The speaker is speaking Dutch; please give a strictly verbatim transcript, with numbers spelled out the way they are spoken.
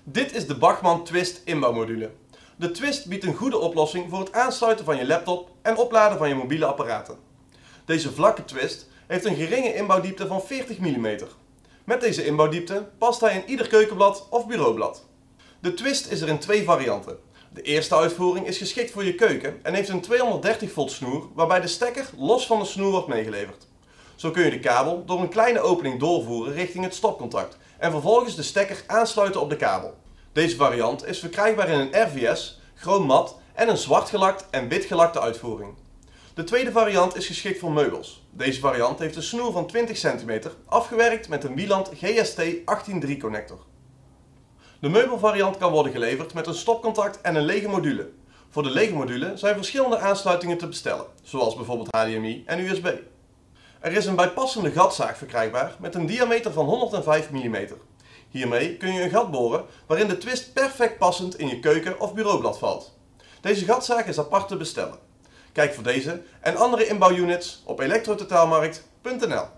Dit is de Bachmann Twist inbouwmodule. De Twist biedt een goede oplossing voor het aansluiten van je laptop en opladen van je mobiele apparaten. Deze vlakke Twist heeft een geringe inbouwdiepte van veertig millimeter. Met deze inbouwdiepte past hij in ieder keukenblad of bureaublad. De Twist is er in twee varianten. De eerste uitvoering is geschikt voor je keuken en heeft een tweehonderddertig volt snoer waarbij de stekker los van de snoer wordt meegeleverd. Zo kun je de kabel door een kleine opening doorvoeren richting het stopcontact en vervolgens de stekker aansluiten op de kabel. Deze variant is verkrijgbaar in een R V S, chroom mat en een zwart gelakt en wit gelakte uitvoering. De tweede variant is geschikt voor meubels. Deze variant heeft een snoer van twintig centimeter, afgewerkt met een Wieland G S T achttien drie connector. De meubelvariant kan worden geleverd met een stopcontact en een lege module. Voor de lege module zijn verschillende aansluitingen te bestellen, zoals bijvoorbeeld H D M I en U S B. Er is een bijpassende gatzaag verkrijgbaar met een diameter van honderdvijf millimeter. Hiermee kun je een gat boren waarin de Twist perfect passend in je keuken of bureaublad valt. Deze gatzaag is apart te bestellen. Kijk voor deze en andere inbouwunits op elektrototaalmarkt punt n l.